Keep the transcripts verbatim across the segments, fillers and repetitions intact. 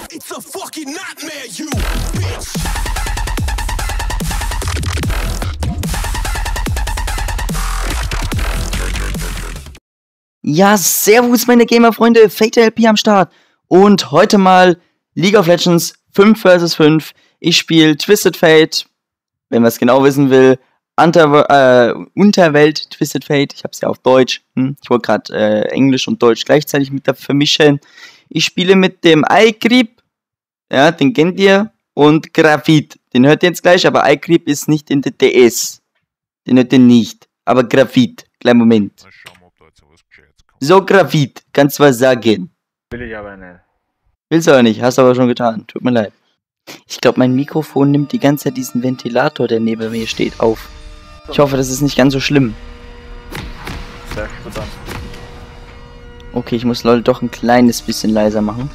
It's a fucking nightmare, you bitch. Ja, servus meine Gamer-Freunde, FatalLP am Start. Und heute mal League of Legends fünf versus fünf. Ich spiele Twisted Fate, wenn man es genau wissen will. Unter, äh, Unterwelt Twisted Fate, ich habe es ja auf Deutsch. Hm? Ich wollte gerade äh, Englisch und Deutsch gleichzeitig mit da vermischen. Ich spiele mit dem iCreep, ja, den kennt ihr, und Graphit. Den hört ihr jetzt gleich, aber iCreep ist nicht in der D S. Den hört ihr nicht, aber Graphit. Kleinen Moment. So, Graphit, kannst du was sagen? Will ich aber nicht. Willst du aber nicht, hast du aber schon getan. Tut mir leid. Ich glaube, mein Mikrofon nimmt die ganze Zeit diesen Ventilator, der neben mir steht, auf. Ich hoffe, das ist nicht ganz so schlimm. Sehr gut dann. Okay, ich muss Leute doch ein kleines bisschen leiser machen.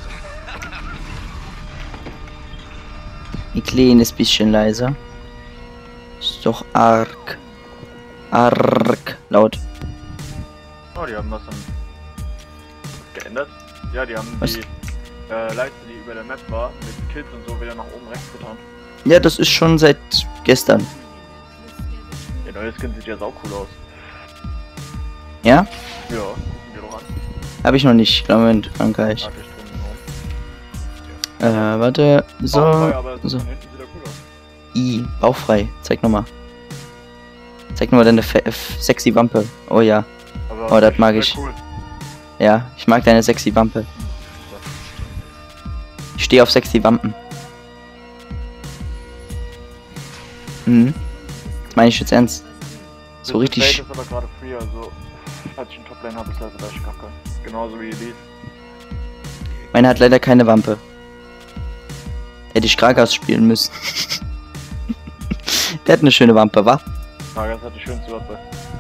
Ein kleines bisschen leiser. Ist doch arg. Arg laut. Oh, die haben was dann geändert. Ja, die haben Was? die äh, Leiste, die über der Map war, mit Kills und so wieder nach oben rechts getan. Ja, das ist schon seit gestern. Der neue Skin sieht ja sau cool aus. Ja? Ja, gucken wir doch an. Habe ich noch nicht. Moment, Frankreich. Warte, ich drin, Äh, warte. So. Bauchfrei, aber So. von hinten sieht er cool aus. I, bauchfrei. Zeig nochmal. Zeig nochmal deine fe- f- sexy Wampe. Oh ja. Aber Oh, das echt mag sehr ich. Cool. Ja, ich mag deine sexy Wampe. Ich stehe auf sexy Wampen. Mhm. Das meine ich jetzt ernst. So Das richtig. Fate ist aber gerade free, also als ich einen Toplane habe, ist das gleich kacke. Genauso wie Elite. Meine hat leider keine Wampe. Hätte ich Gragas spielen müssen. Der hat eine schöne Wampe, wa? Nagas hat die schönste Waffe.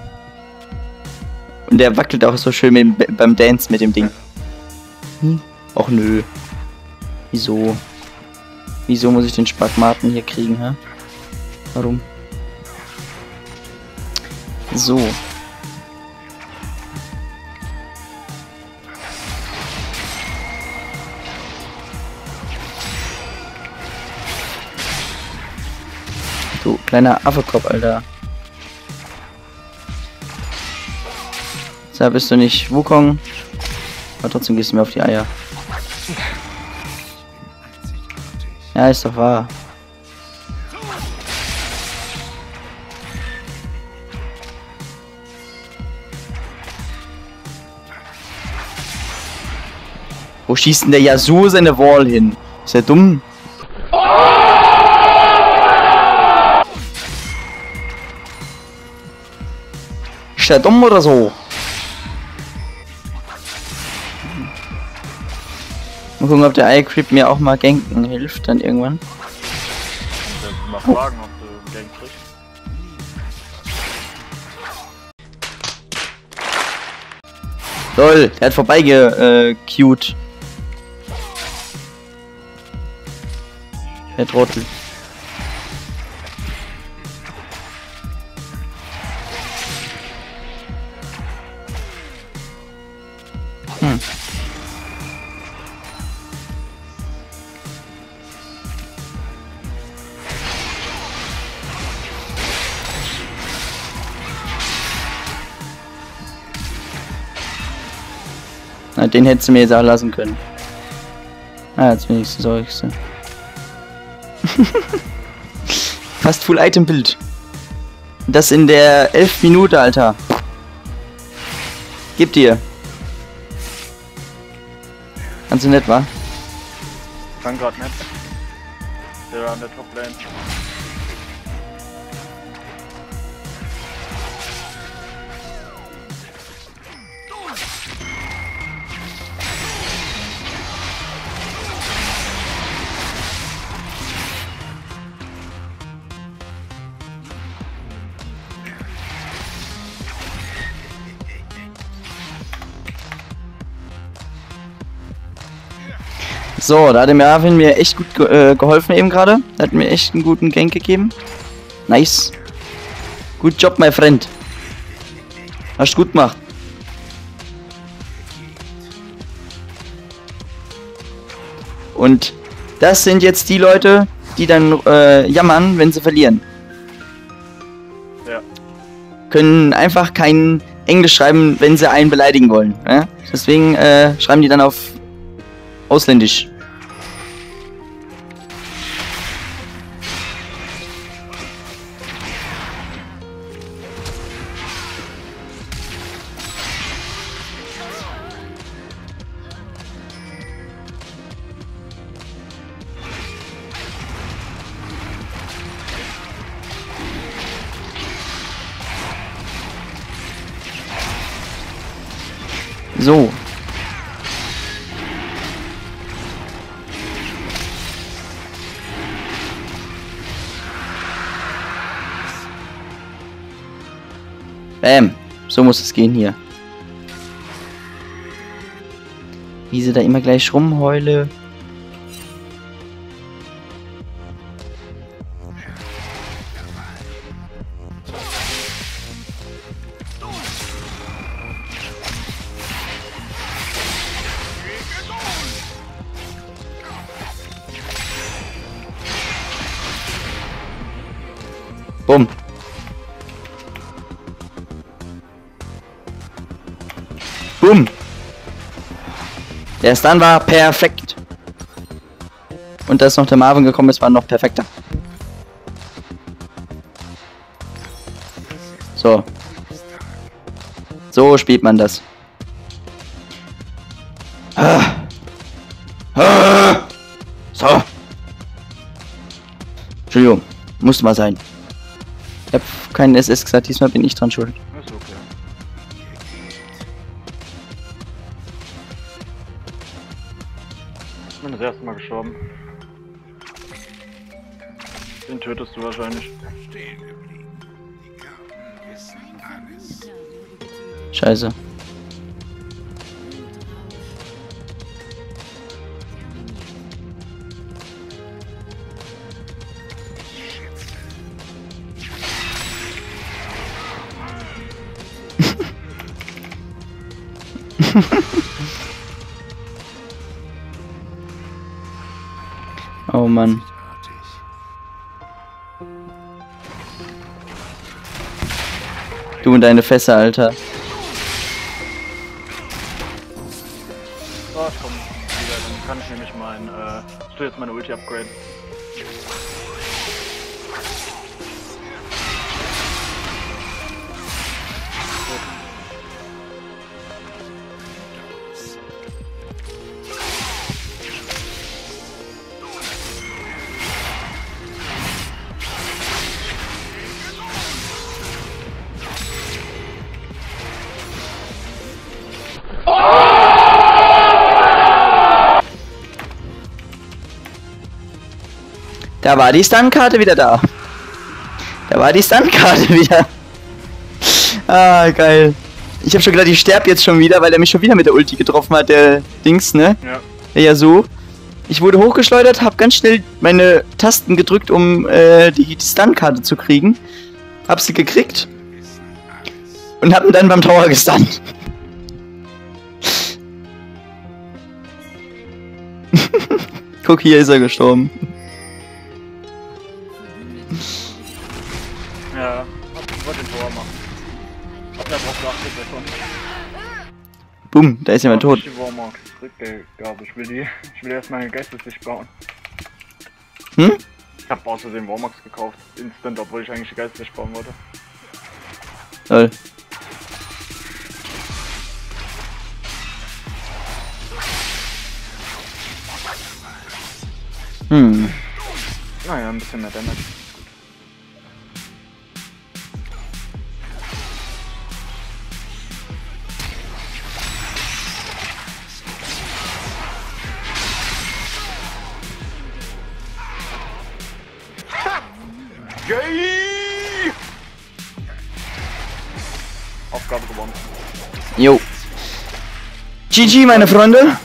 Und der wackelt auch so schön mit, dem- beim Dance mit dem Ding. Hm? Och nö. Wieso? Wieso muss ich den Spargmaten hier kriegen, hä? Warum? So. Du kleiner Affekopf, Alter. So, bist du nicht Wukong? Aber trotzdem gehst du mir auf die Eier. Ja, ist doch wahr. Wo schießt denn der Yasuo seine Wall hin? Ist der dumm? Ist der dumm oder so? Mal gucken, ob der iCreep mir auch mal ganken hilft dann irgendwann. Und mal fragen, ob du einen Gang kriegst. Lol, der hat vorbeigequeued. Äh, queued. Der Trottel. Hm. Na, den hättest du mir jetzt auch lassen können. Ah, jetzt wenigstens auch ich so. Fast Full Item Bild. Das in der elf Minute, Alter. Gib dir. Kannst du nicht, wa? Kann grad nicht. Der an der Toplane. So, da hat der Marvin mir echt gut ge äh, geholfen eben gerade. Er hat mir echt einen guten Gank gegeben. Nice. Good job, my friend. Hast du gut gemacht. Und Das sind jetzt die Leute, die dann äh, jammern, wenn sie verlieren. Ja. Können einfach kein Englisch schreiben, wenn sie einen beleidigen wollen. Ja? Deswegen äh, schreiben die dann auf Ausländisch. So. Bam. So muss es gehen hier. Wie sie da immer gleich rumheule. Bumm. Bumm. Der Stun war perfekt. Und dass noch der Marvin gekommen ist, war noch perfekter. So. So spielt man das. Ah. Ah. So. Entschuldigung. Musste mal sein. Ich hab keinen S S gesagt, diesmal bin ich dran schuld. Ist okay. Ich bin das erste Mal gestorben. Den tötest du wahrscheinlich. Scheiße. Oh Mann. Du und deine Fässer, Alter. Oh, ich komm wieder, dann kann ich nämlich mein, äh, ich tue jetzt meine Ulti upgraden. Da war die Stun-Karte wieder da. Da war die Stun-Karte wieder. Ah, geil. Ich habe schon gedacht, ich sterbe jetzt schon wieder, weil er mich schon wieder mit der Ulti getroffen hat, der Dings, ne? Ja. Der Yasuo. Ich wurde hochgeschleudert, habe ganz schnell meine Tasten gedrückt, um äh, die, die Stun-Karte zu kriegen. Hab sie gekriegt. Und hab ihn dann beim Tower gestunt. Guck, hier ist er gestorben. Ja, ich wollte den Tor machen. Hab da drauf geachtet, der kommt. Bumm, da ist jemand tot. Ich die Warmark Rückgabe. Ich will die. Ich will erst meine Geisteslicht bauen. Hm? Ich hab aus Versehen Warmarks gekauft. Instant, obwohl ich eigentlich die Geisteslicht bauen wollte. Toll. Hm. Naja, ein bisschen mehr Damage. Yay! Aufgabe gewonnen. Jo. G G, meine Freunde.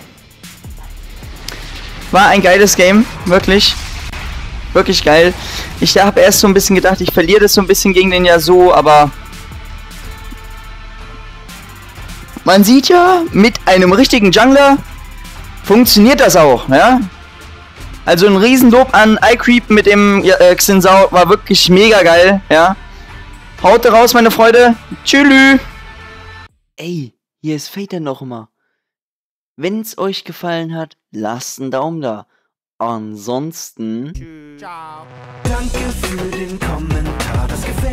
War ein geiles Game, wirklich. Wirklich geil. Ich habe erst so ein bisschen gedacht, ich verliere das so ein bisschen gegen den Yasuo, aber man sieht ja, mit einem richtigen Jungler funktioniert das auch, ja? Also ein Riesenlob an iCreep mit dem äh, Xinsao, war wirklich mega geil, ja. Haut raus, meine Freunde. Tschüss. Ey, hier ist Fater nochmal. Wenn's euch gefallen hat, lasst einen Daumen da. Ansonsten... Danke für den Kommentar, das gefällt